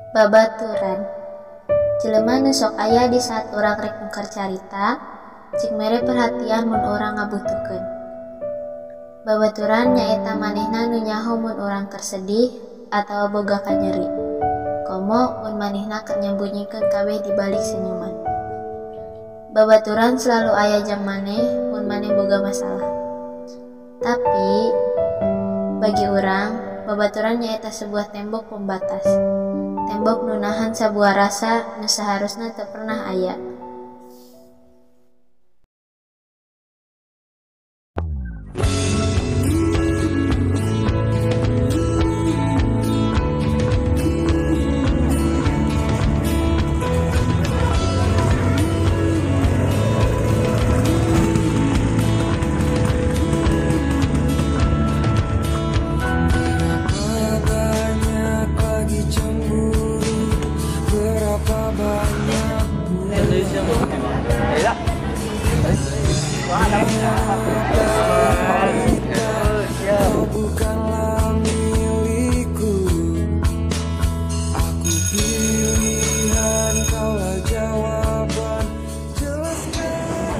Babaturan jelema nu sok aya di saat urang rek nukar carita, cik mere perhatian mun urang ngabutukeun. Babaturan nyaeta manehna nu nyaho mun urang keur sedih atawa boga kanyeri. Komo mun manehna keur nyembunyiikeun kabeh di balik senyuman. Babaturan selalu aya jang maneh mun maneh boga masalah. Tapi bagi urang, babaturan nyaeta sebuah tembok pembatas. Tembok nu nahan sabuah rasa nu saharusna teu pernah aya. Bukanlah milikku, aku pilihan, kaulah jawaban. Jelaskan.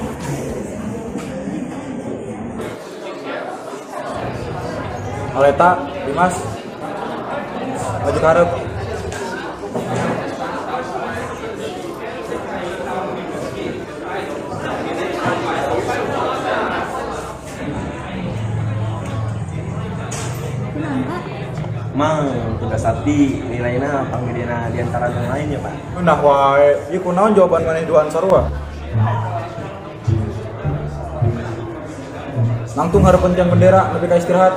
Aleta, Dimas, maju karep. Mang, tugas abdi nilainya panggilina di antara yang lain ya, Pak. Nah wae, ieu kunaon jawaban maneh duaan sarua? Nangtung hareupeun tiang bendera nepi ka istirahat.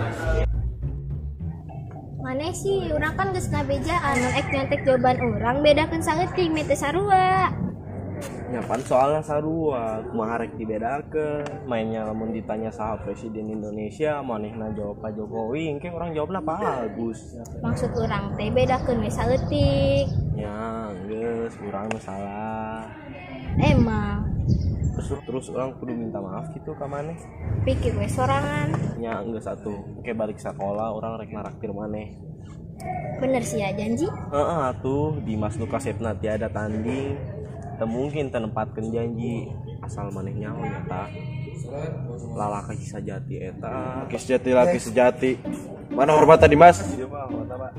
Maneh sih, urang kan geus ngabejaan, mun ek nyontek jawaban urang bedakeun saeutik mete sarua. Nyapan soalnya sarua, kumaha rek dibedakeun. Mainnya lamun ditanya saha presiden Indonesia, manehna jawab Pak Jokowi, engke urang jawabna Pak Agus. Maksud urang teh bedakeun we saeutik. Ya, geus urang nu salah. Emang Terus urang kudu minta maaf gitu ka maneh. pikir we sorangan. Nya geus atuh, engke balik sakola urang rek naraktir maneh. Bener sih ya janji. Heeh atuh, Dimas nu kasetna tiada tanding. Teu mungkin tenempatkeun janji asal maneh nyaho nyata. Lalaki sajati eta. Laki sejati, laki sejati. Mana hormatna Dimas? Ieu mah hormatna, Pak.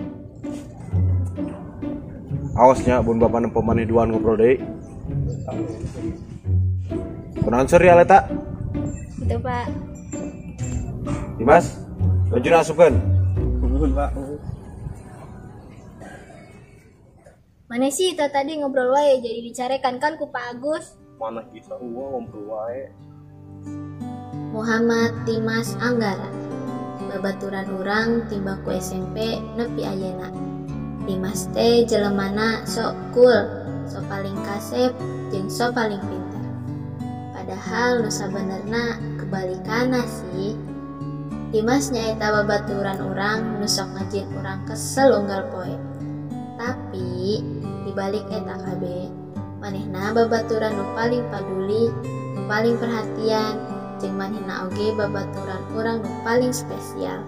Awasnya bun bapak nempo maneh duaan ngobrol deui. Kunaon seur ya Aleta? Gitu Pak. Dimas, bajuna asupkeun. Nuhun, Pak. Maneh sih itu tadi ngobrol wae jadi dicarekan kan ku Pak Agus. Mana kita ngobrol wae. Muhammad Dimas Anggara. Babaturan urang timbaku SMP nepi ayeuna. Dimas teh jelemana sok cool, sok paling kasep, jeung sok paling pintar. Padahal nu sabenerna kebalikana sih. Dimas nyaeta babaturan urang nu sok ngajieun urang kesel unggal poe. Tapi dibalik eta kabeh, manehna babaturan nu paling paduli, nu paling perhatian, jeung manehna oge babaturan urang nu paling spesial.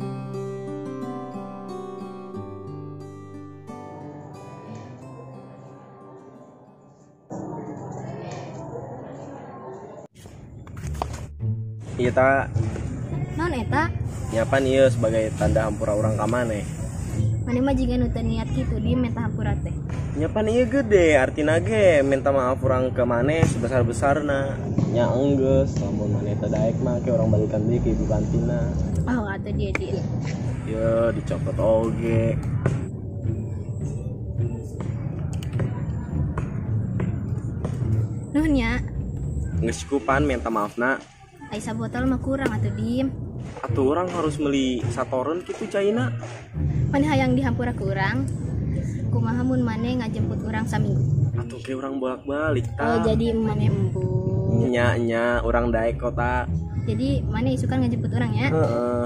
Ieu ta Naon eta? nyapan ieu sebagai tanda hampura urang ka maneh. Maneh mah jiga nu teu niat kitu di meta hampura teh. Nyapan ieu gede artina ge minta maaf urang ke maneh sebesar-besarna. Nya enggeus lamun maneh teu daek mah ke urang balikan deui ke ibu kantina. Oh atuh dia dia. Ieu dicopot oge. Nuhun nya. Geus cukupan minta maafna. Ai sabotol mah kurang atuh dim. Atuh urang harus meuli satoreun kitu caina. Maneh hayang dihampura ke urang. Kumaha mun maneh ngajemput urang saminggu. Atuh ke urang bolak-balik Oh ta. jadi maneh embung. Nya urang daek kota. Jadi maneh isukan ngajemput urang ya. Heeh.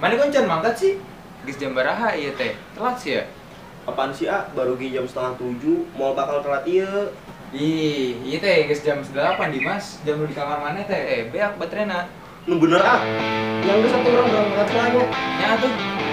Mana koncan mangkat sih? Geus jam baraha ieu teh? Telat sih ya? Apaan sih baru jam setengah 7 mau bakal telat ieu. Ih, ieu teh geus jam 8 Dimas. Jam lu di kamar mana teh? Beak baterena. Nu bener yang geus satu orang berangkat lagi. Nya atuh.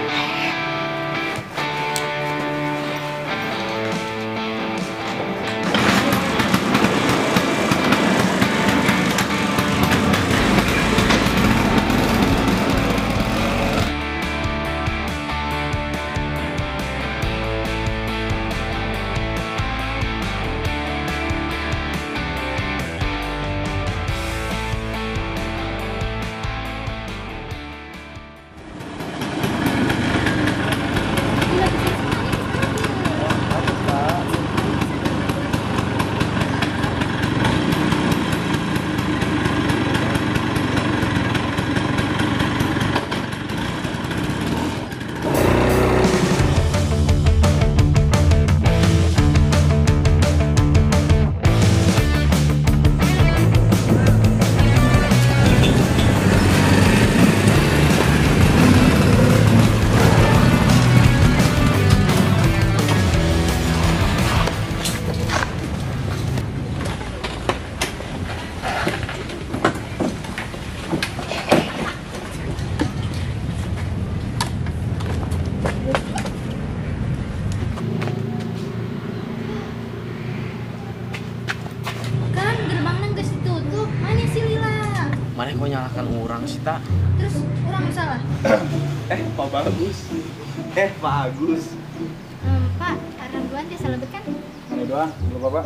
Mana kok nyalakan orang sih tak? Terus orang salah. Pak Bagus. Pak Agus. Pak, orang duaan teh salebet kan? Ini doang, belum apa.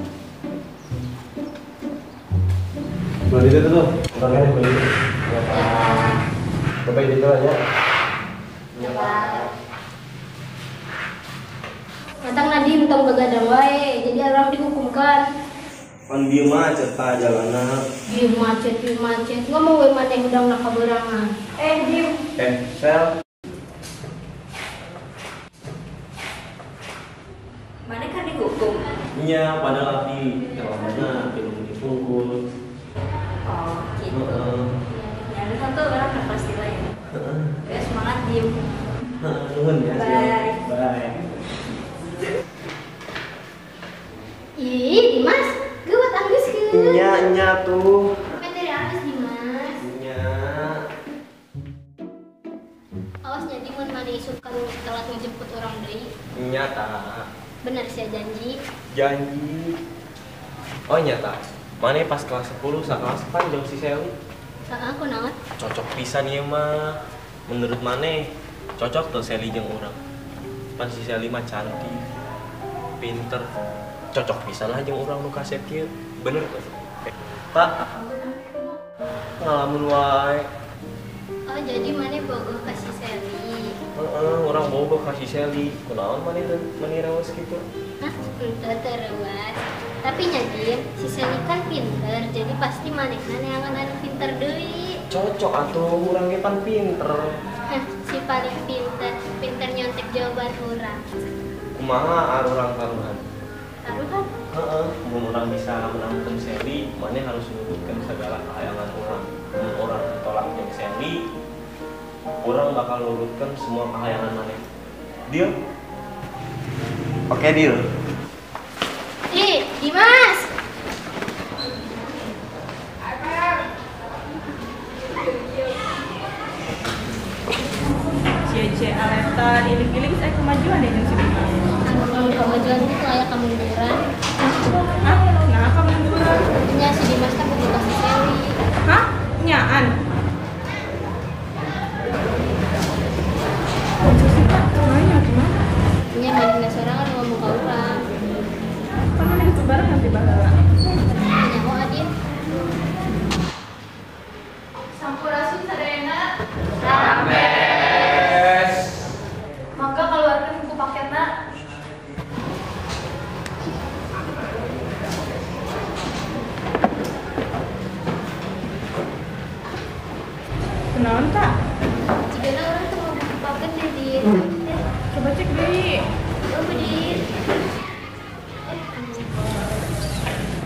Boleh itu tuh. Orangnya di sini. Bapak itu aja. Ya, Pak. Matang Nadim tong begadang wae, jadi orang dihukumkan. Pan dia macet ta jalanan. Dia macet. Nggak mau we maneh udang nak kaberangan. Dim. Sel. Mana kan dihukum? Iya, padahal di jalanannya belum dipungkul. Oh, gitu. Ya, satu orang kan pasti lah ya. Ya, semangat Dim. Nuhun ya. Bye. Bye. Ih, Dimas, gawat anggus ke? Nya tuh. Kan dari anggus Dimas. Nya. Awas jadi mun mana isukan telat ngejemput orang deui. Nyata. Bener sih janji. Janji. Oh nyata. Mana pas kelas 10 sakelas kan jeung si Seli. Aku naon? Cocok pisan ieu mah. Menurut mana cocok tuh Seli jeung urang. Pan si Seli mah cantik. Pinter. Cocok pisan lah jeung urang nu kasep kieu. Bener tuh. Tak. Ngalamun wae. Oh jadi mana bogoh kasih Seli? Orang bogoh kasih Seli. Kunaon mana rewas gitu? Hah? Ente terus. Tapi nyadim, si Seli kan pinter, jadi pasti manehna neangan anu pinter deui. Cocok atuh urang ge pan pinter. Hah, si paling pinter nyontek jawaban urang. Kumaha arurang taruhan? Taruhan? Mun urang bisa menangkan Seli, maneh harus nurutkeun segala kahayangan urang. Mun urang tolak jeung Seli, urang bakal nurutkeun semua kahayangan maneh. Deal? Oke, deal. Dimas! Cie Aleta iling-iling saya kemajuan deh jeung si Dimas. Kalau kemajuan itu kayak kemunduran. Nah kemunduran. Nya si Dimas kan butuh kasih Seli. Hah? Nyaan? Nanya gimana? Nya manehna sorangan ngomong ka urang. Kan mana itu bareng nanti baheula. Nya mau Adin. Sampurasun sadayana. Sampes. Maka keluarkan buku paketna. Kenaon kak? Jika orang tuh mau buku paket deh Din. Coba cek deh. Coba Din.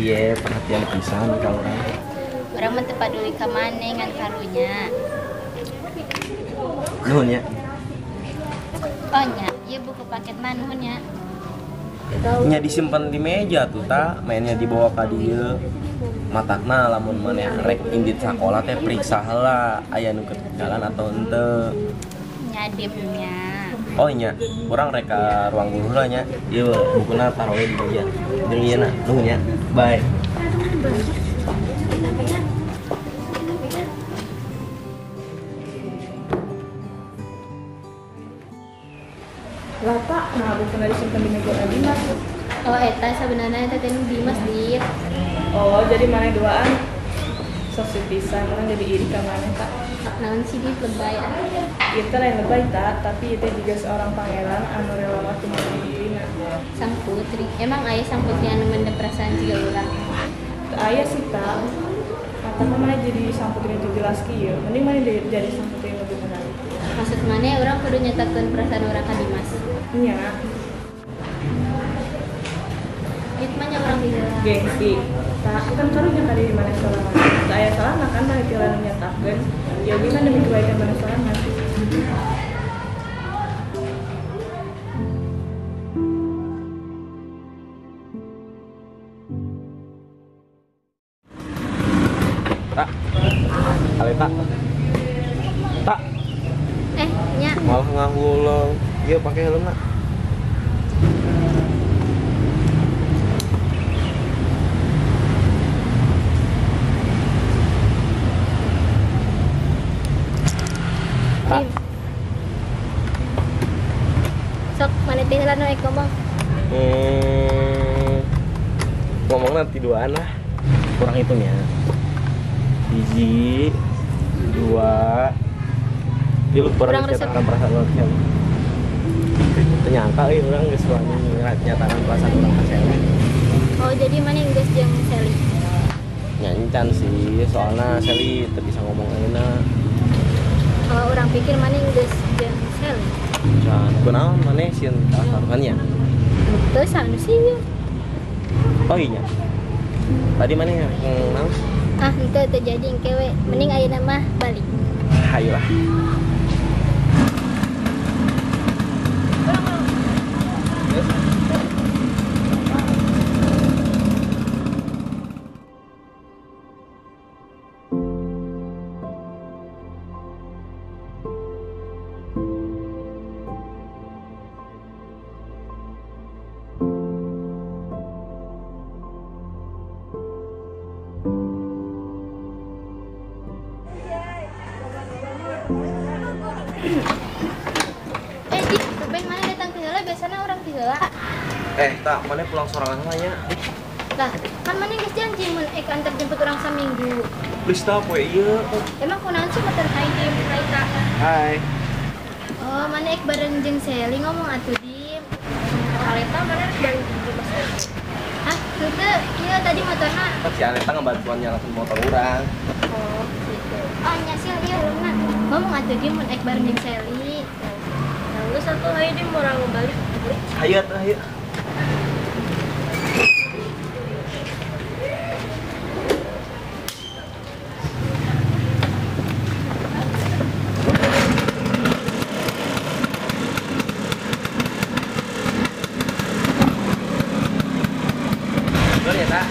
Iya, perhatian pisan ka urang. Orang mah teu paduli ka maneh ngan karunya. Nuhun nya. Oh nya, ieu buku paket nuhun nya. Nya disimpan di meja tuh ta, mainnya dibawa ka dieu. Matakna lamun maneh rek indit sakola teh periksa heula aya nu ketinggalan atau henteu. Nyadimnya. Oh nya, urang rek ka ruang guru heula nya. Ieu bukuna taruh di meja. Jeung ieu na, nuhun nya. Bye. Lah Pak, nah bukan disimpan di meja lagi Mas. Oh eta sebenarnya eta teh Dimas Dit. Oh, jadi mana duaan? Sosok pisan, orang jadi iri ka maneh Kak. Naon sih Dit lebay atuh. Itu lain lebay tak, tapi itu juga seorang pangeran anu rela mati mati dirinya. Sang putri. Emang aya sang putri anu mendep perasaan jiga urang. Ayah sih tak, kata mana jadi sang putri itu jelas kieu. Mending mana jadi sang putri yang lebih menarik. Maksud maneh urang kudu nyatakeun perasaan urang ka Dimas. Nya, Dit mah nya urang bilang. gengsi. Tak, kan karunya kali di mana salah mana. Saya salah nah kan mana tilan nyatakeun. Ya bisa demi kebaikan mana salah nanti. Tak. Aleta. Tak. Nya Malah ngahulung. Ieu pake helmna. Tak. sok maneh teh heula nu ngomong. Ngomong nanti duaan lah. Kurang hitungnya. Hiji, dua. Dia lu Kurang pernah resep. nyatakan perasaan orang yang ternyangka orang geus wani nyatakan perasaan orang ka Sally. Oh jadi maneh geus jeung Sally. Nyancan sih, soalnya Sally teu bisa ngomong ayeuna. Oh urang pikir maneh geus jeung Sally. Can kunaon maneh sieun taruhannya. Teu sanu sih ieu. Oh iya. Tadi maneh naon? Ah henteu teu jadi engke we. Mending ayeuna mah balik. Hayolah. Dit, tumben maneh datang ke heula biasana urang ke heula. Tak, maneh pulang sorangan lah nya. Lah, kan maneh geus janji mun antar jemput urang saminggu. Please tah poe ieu. Emang kunaon sih motor hai Dim, hai Kak? Hai. Oh, maneh ek bareng jeung Sally ngomong atuh Dim. Kaleta maneh bareng jeung Mas. Ah, teu ieu tadi motorna. Si Aleta ngebantuan nyalakan motor urang. Oh, gitu. Oh, nyasil ieu urangna. Ngomong atuh Dim mun ek bareng jeung Sally. Lalu satu hari Dim orang balik. Hayu atuh hayu. Dulu ya, Tak.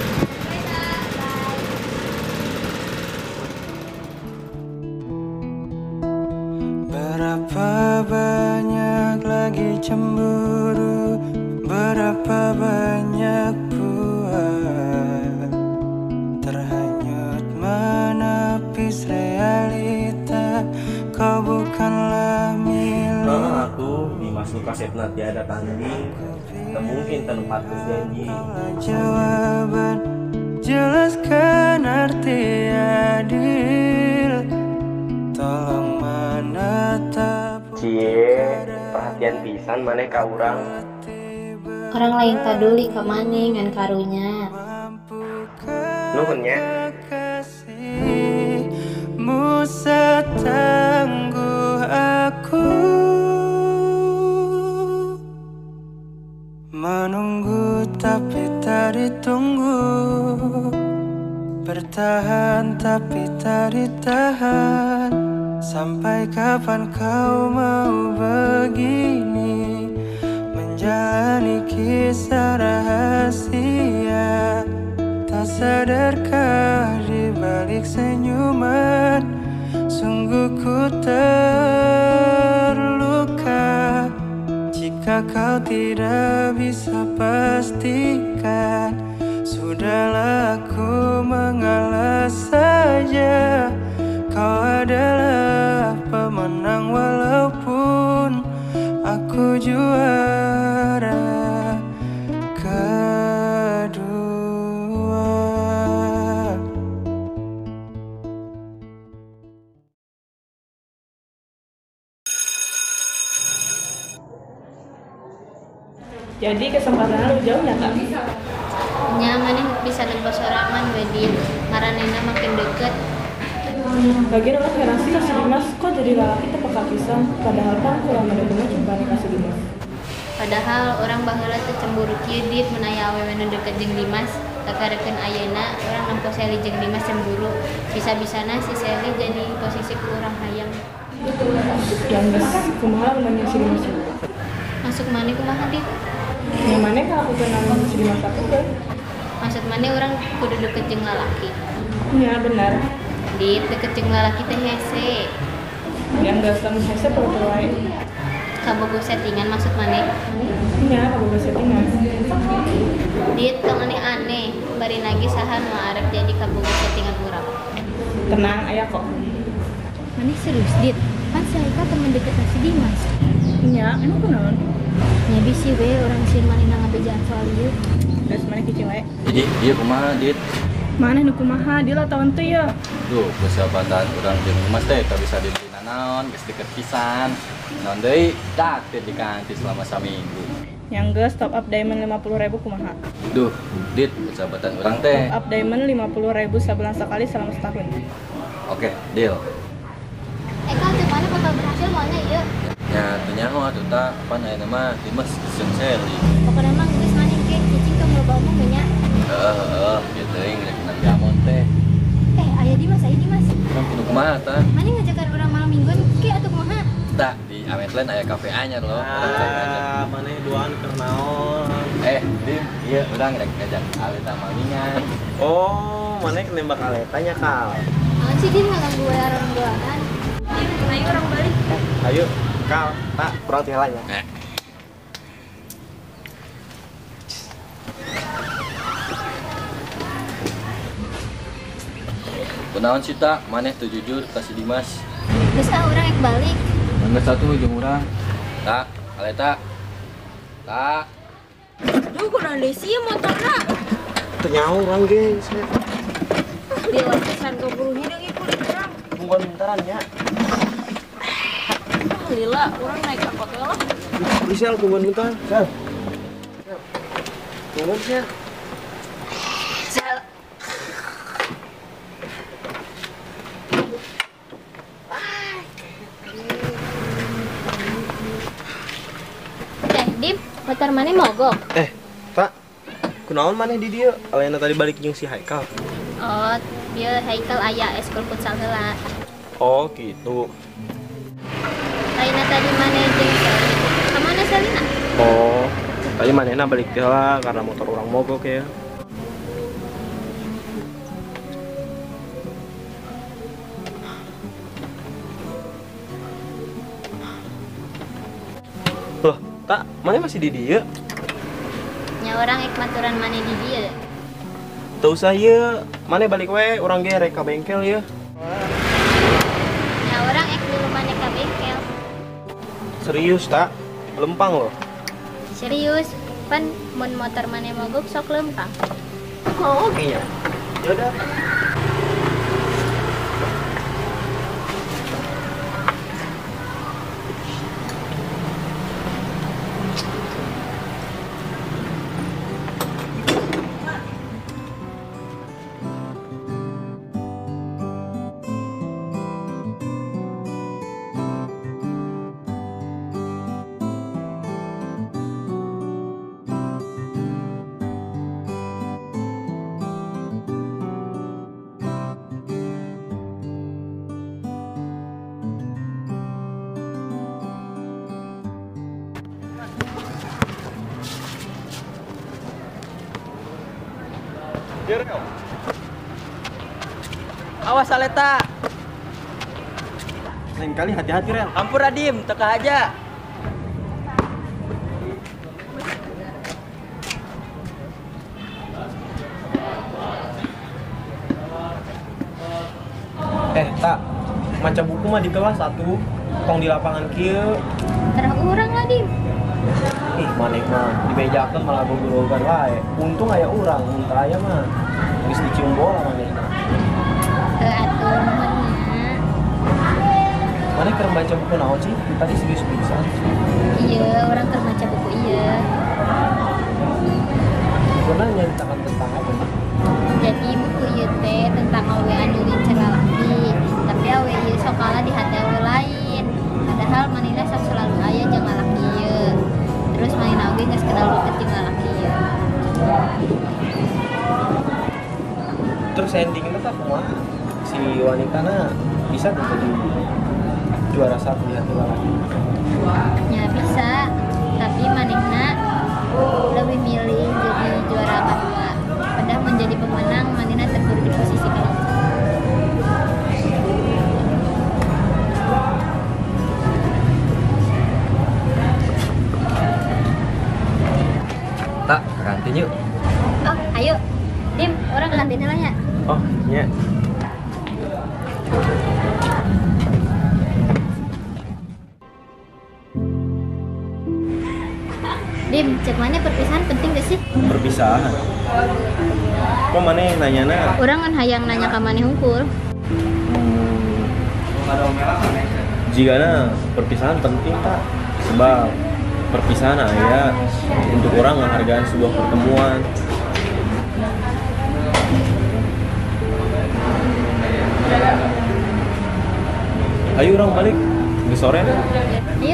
Berapa banyak lagi cemburu, berapa banyak buah terhanyut menepis realita. Kau bukanlah milik. Aku Dimas Lukasepna tiada tanding, tak mungkin tempat janji. Jawaban jelaskan arti adil. Tolong menatap. Cie, perhatian pisan maneh ka urang. Orang lain taduli ka maneh ngan karunya. Nuhun nya. Kasihmu setangguh aku menunggu tapi tak tak ditunggu. Bertahan tapi tak ditahan. Sampai kapan kau mau begini, menjalani kisah rahasia? Tak sadarkah di balik senyuman, sungguh ku terluka. Jika kau tidak bisa pastikan, sudahlah aku mengalah saja. Kau adalah pemenang walaupun aku juara kedua. Jadi kesempatan lu jauh ya kak? Nyaman bisa nembus sorangan wedin maranena makin deket. Bagian orang heran sih kasih Dimas kok jadi lalaki tepeka pisan. Padahal kan kurang ada bener coba kasih Dimas. Padahal orang baheula teu cemburu kieu dit mun aya awewe nu deket jeung Dimas. Kakareukeun ayeuna orang nempo Seli jeung Dimas cemburu. Bisa-bisana si Seli jadi posisi ku urang hayang. Yang geus kumaha namanya si Dimas. Masuk maneh kumaha dit? Yang mana kalau aku kenal si Dimas aku kan? Maksud maneh orang kudu deket jeung lalaki. Iya benar. Dit deket jeung lalaki teh hese. Yang geus tamu hese pura-pura wae. Kabogoh settingan maksud maneh. Iya, kamu gak settingan. Dit tong aneh-aneh, bari lagi saha nu arep jadi kabogoh settingan urang. Tenang, aya kok. Maneh serius dit? Kan si Haika teman deket si Dimas. Iya, emang kunaon? Nya bisi we orang sieun manehna ngabejaan soal ieu. Geus maneh kieu we. Jadi dia kumaha dit? Maneh nu kumaha? Dia lah tahun teu ya. Duh, persahabatan urang jeung Dimas teh tak bisa dibina naon, geus deket pisan. Naon deui? Datet diganti selama saminggu. Yang geus top up diamond 50.000 kumaha? Duh, dit persahabatan urang teh. Top up diamond 50.000 sabulan sekali selama setahun. Oke, deal. Kal teu maneh bakal berhasil moalnya ieu. Nya teu nyaho atuh ta, pan aya nama Dimas jeung Seli. Pokona mah geus maneh ge cicing teu loba omong we nya. Heeh, kieu teuing rek jamon teh. Aya Dimas. Kan kudu kumaha ta? Maneh ngajakan urang malam mingguan ke atuh kumaha? Tah, di Ametland aya kafe anyar loh. Maneh duaan keur naon? Dim, ieu urang rek ngajak Aleta malingan. Oh, maneh nembak Aleta nya Kal. Naon sih din ngaganggu we orang duaan? Ayo orang balik. Ayo, Kal, tak kurang tihalanya. Kunaon sih tak, maneh teu jujur kasih Dimas. Geus urang ek balik. Mangga satu jeung urang. Tak, Aleta. Tak. Duh, kurang desi motorna. Teu nyaho urang ge. Dia watesan ke buruhnya deung ikut urang. Tungguan bentaran nya. Lila, urang naik angkot we lah. Bisa tungguan bentar. Sel. Tungguan sih. Dim, motor maneh mogok. Tak. Kunaon maneh di dieu? Alena tadi balik jeung si Haikal. Oh, dia Haikal aya eskul futsal heula. Oh, gitu. Lainna tadi maneh jeung Seli. Ka mana Selina? Oh, tadi manehna balik heula karena motor orang mogok ya. Loh, tak, maneh masih di dieu? Nya orang ek maturan maneh di dieu. Teu usah ieu, maneh balik we, urang ge rek ka bengkel ya. Nya orang ek dulu maneh ka bengkel. Serius tak? Lempang loh. Serius, pan mun motor maneh mogok sok lempang. Oh, iya. Ya udah. Awas Aleta. Lain kali hati-hati Rel. Ampun Radim, teka aja. Tak, maca buku mah di kelas satu, kong di lapangan kieu. Terang urang lah Dim. Ih, maneh mah dibejakeun malah gogorogan wae. Untung aya urang, mun teu aya mah geus dicium bola manehna. Atuh nuhunnya. Maneh keur baca buku naon sih? Tadi serius pisan. Iya, orang keur maca buku iya. Bukunya nyaritakan tentang apa? Jadi buku ieu teh tentang awe anu ngincer lalaki. Tapi awe ieu sok kalah di hati awe lain. Padahal manehna sok selalu aya jeung lalaki ieu. Terus manehna oge geus kenal deket jeung lalaki ieu. Terus endingnya tak kumaha? Si wanitana bisa tuh jadi juara satu di hati lalaki. Ya bisa, tapi manehna lebih milih jadi juara kedua. Padahal menjadi pemenang manehna terburuk di posisi kedua. Tak, ke kantin yuk. Oh, ayo. Dim, orang ke kantin lah ya. Oh, iya. Dim, cek mana perpisahan penting gak sih? Perpisahan. Kok maneh nanyana? Orang kan hayang nanya ke maneh hungkul. Jigana perpisahan penting tak? Sebab perpisahan aya untuk orang menghargai sebuah pertemuan. Ayo orang balik, udah sore. Ayo.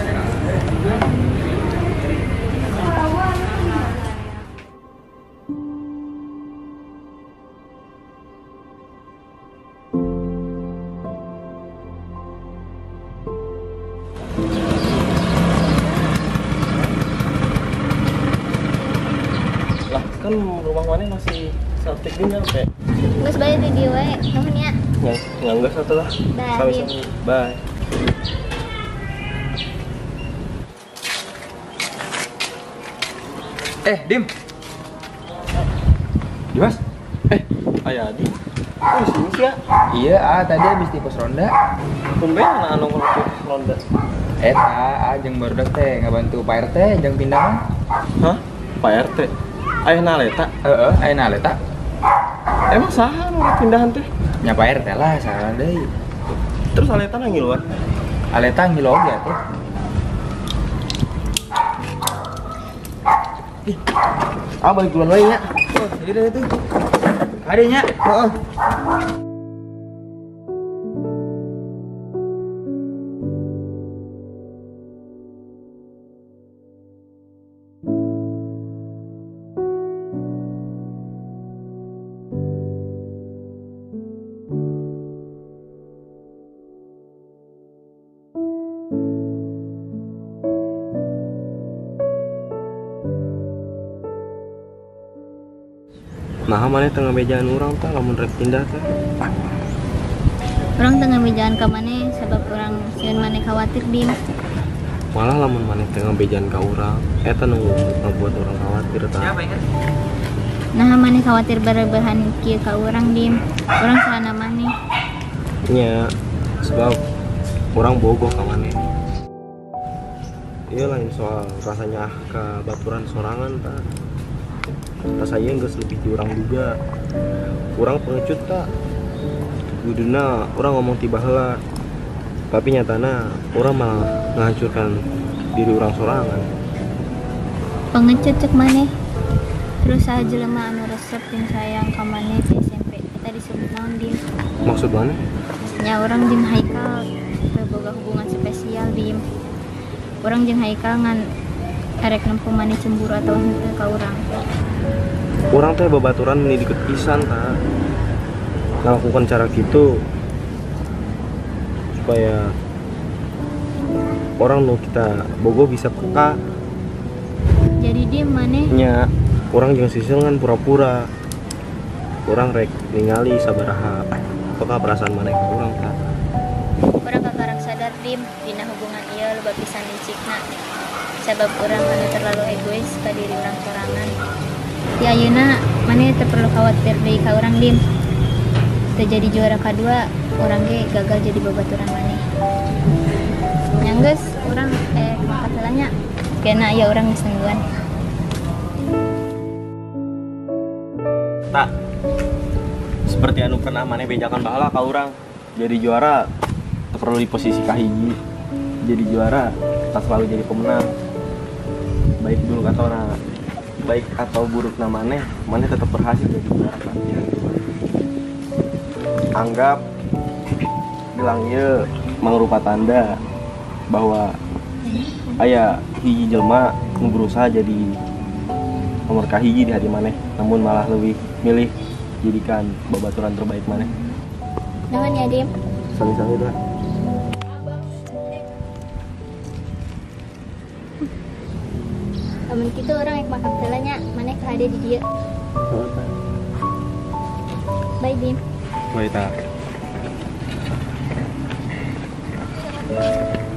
Lah kan rumah mana masih selfie din nyampe. Geus bae di dieu we, nuhun ya. Nggak satu lah. Bye, Dim. Bye. Dim. Dimas? Ayah Adi. Oh, sini sih ya. Iya, tadi habis tikus ronda. Tumben anu ngelukur ronda. Jeung barudak teh ngabantu Pak RT jeung pindahan. Hah? Pak RT? Ayah naleta? Aya naleta. Emang saha nu pindahan teh? Nya Pak RT lah, salah deui. Terus aleta ngiluan? Aleta ngilu oge atuh. Balik duluan wae nya. Oh, jadi itu. Adanya. Heeh. Nah, mana tengah mejaan orang tak, lamun rek pindah teh. Orang tengah mejaan ka maneh sebab orang sieun maneh khawatir Dim. Malah lamun mana tengah bejaan ka urang, eta nunggu buat orang khawatir tah. Siapa ingat? Nah maneh khawatir berebahan kieu ka urang Dim. Urang sahana maneh. Nya, sebab orang bogoh ka maneh. Iya lain soal rasanya ke baturan sorangan tah. Rasanya geus lebih di urang juga. Urang pengecut tak. Kuduna orang ngomong tiba heula. Tapi nyatana orang malah menghancurkan diri orang sorangan. Pengecut cek maneh. Terus saha jelema anu resep jeung sayang ka maneh di SMP. Kita disebut naon Dim? Maksud mana? Nya urang jeung Haikal boga hubungan spesial Dim. Urang jeung Haikal ngan erek nempuh maneh cemburu atau henteu ka urang. Orang teh babaturan meni deket pisan tak ngelakukan cara gitu supaya orang nu kita bogo bisa peka. Jadi dia maneh Nya orang jangan sisil kan pura-pura Orang rek ningali sabaraha apakah perasaan maneh ka urang tah. Orang kakarang sadar dim dina hubungan ieu loba pisan licikna. Sabab orang anu terlalu egois ka diri urang sorangan. Di ayeuna maneh teu perlu khawatir deui ka urang dim. Teu jadi juara kadua, urang ge gagal jadi babaturan maneh. Nyanggeus urang mangkat heula nya. Kena aya urang geus nungguan. Tak seperti anu pernah maneh bejakan bahala ka urang. Jadi juara tak perlu di posisi kahiji. Jadi juara tak selalu jadi pemenang. Baik dulu katona, baik atau buruk maneh tetap berhasil jadi juara. Anggap bilang ieu mangrupa tanda bahwa aya hiji jelema nu berusaha jadi nomor kahiji di hati maneh, namun malah lebih milih jadikan babaturan terbaik maneh. Nuhun ya dim. Sami-sami dah. Lamun kitu urang rek mangkat heula nya, maneh ka hade di dieu. Bye dim. Baik tah.